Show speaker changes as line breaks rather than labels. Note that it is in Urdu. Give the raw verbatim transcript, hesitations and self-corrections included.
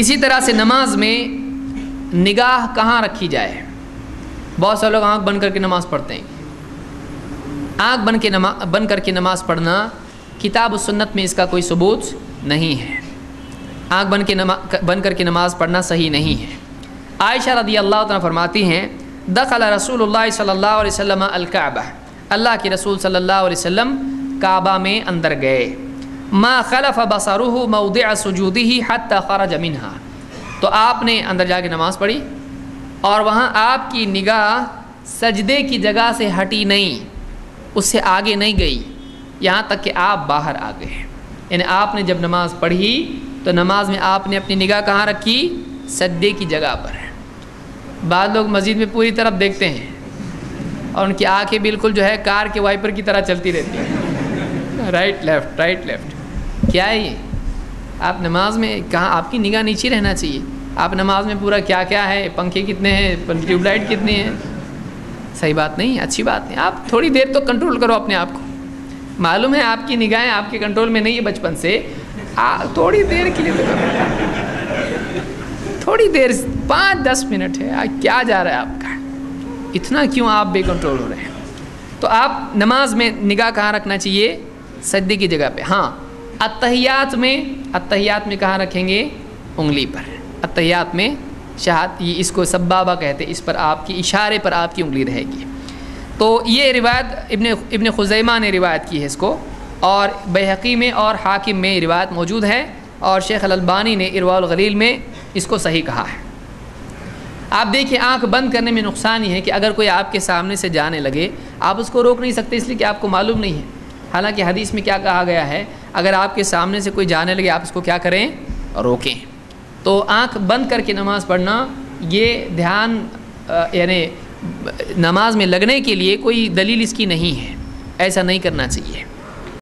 اسی طرح سے نماز میں نگاہ کہاں رکھی جائے؟ بہت سے لوگ آنکھ بند کر کے نماز پڑھتے ہیں۔ آنکھ بند کے نماز بند کر کے نماز پڑھنا کتاب و سنت میں اس کا کوئی ثبوت نہیں ہے۔ آنکھ بند کے نماز بند کر کے نماز پڑھنا صحیح نہیں ہے۔ عائشہ رضی اللہ تعالیٰ فرماتی ہیں دخل رسول اللہ صلی اللہ علیہ وسلم الکعبہ، اللہ کے رسول صلی اللہ علیہ وسلم کعبہ میں اندر گئے، ما خلف بصرہ موضع سجودہ حتی خرج منہا، تو آپ نے اندر جا کے نماز پڑھی اور وہاں آپ کی نگاہ سجدے کی جگہ سے ہٹی نہیں، اس سے آگے نہیں گئی یہاں تک کہ آپ باہر آ گئے۔ یعنی آپ نے جب نماز پڑھی تو نماز میں آپ نے اپنی نگاہ کہاں رکھی؟ سجدے کی جگہ پر۔ بعض لوگ مسجد میں پوری طرف دیکھتے ہیں اور ان کی آنکھیں بالکل جو ہے کار کے وائپر کی طرح چلتی رہتی ہیں، رائٹ لیفٹ رائٹ لیفٹ۔ کیا ہے یہ؟ آپ نماز میں کہاں، آپ کی نگاہ نیچے رہنا چاہیے۔ آپ نماز میں پورا کیا کیا ہے، پنکھے کتنے ہیں، ٹیوب لائٹ کتنی ہیں، صحیح بات نہیں، اچھی بات نہیں۔ آپ تھوڑی دیر تو کنٹرول کرو اپنے آپ کو۔ معلوم ہے آپ کی نگاہیں آپ کے کنٹرول میں نہیں ہے بچپن سے، تھوڑی دیر کے لیے تو کرو، تھوڑی دیر، پانچ دس منٹ ہے، کیا جا رہا ہے آپ کا، اتنا کیوں آپ بے کنٹرول ہو رہے ہیں؟ تو آپ نماز میں نگاہ کہاں رکھنا چاہیے؟ سجدے کی جگہ پہ۔ ہاں اتحیات میں، اتحیات میں کہاں رکھیں گے؟ انگلی پر۔ اتحیات میں شہادت، یہ اس کو سبابہ کہتے ہیں، اس پر آپ کی اشارے پر آپ کی انگلی رہے گی۔ تو یہ روایت ابن ابن خزیمہ نے روایت کی ہے اس کو، اور بیہقی میں اور حاکم میں روایت موجود ہے، اور شیخ الالبانی نے ارواء الغلیل میں اس کو صحیح کہا ہے۔ آپ دیکھیں آنکھ بند کرنے میں نقصان یہ ہے کہ اگر کوئی آپ کے سامنے سے جانے لگے آپ اس کو روک نہیں سکتے، اس لیے کہ آپ کو معلوم نہیں ہے۔ حالانکہ حدیث میں کیا کہا گیا ہے، اگر آپ کے سامنے سے کوئی جانے لگے آپ اس کو کیا کریں؟ روکیں۔ تو آنکھ بند کر کے نماز پڑھنا یہ دھیان یعنی نماز میں لگنے کے لیے کوئی دلیل اس کی نہیں ہے، ایسا نہیں کرنا چاہیے۔